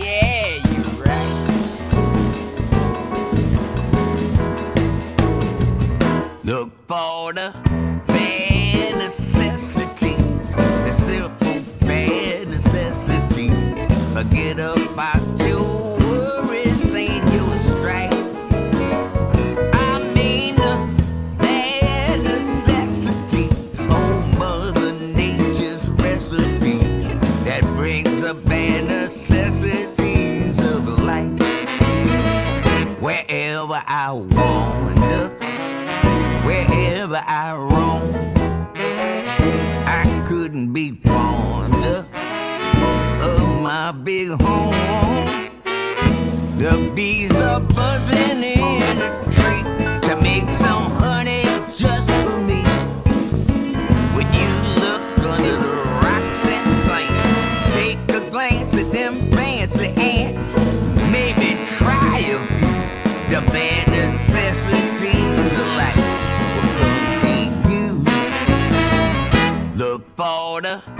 Yeah, you're right. Look for the bare necessities, the simple bare necessities. Forget about your worries and your strife. I mean the bare necessities, oh Mother Nature's recipe that brings the bare necessities of life. Wherever I wander, wherever I roam, I couldn't be fonder of my big home. The bees are buzzing in a tree to make some honey just for me. When you look under the rocks and plants, take a glance at them fancy ants. Maybe try a few, the bare necessities of life will come to you. Look for the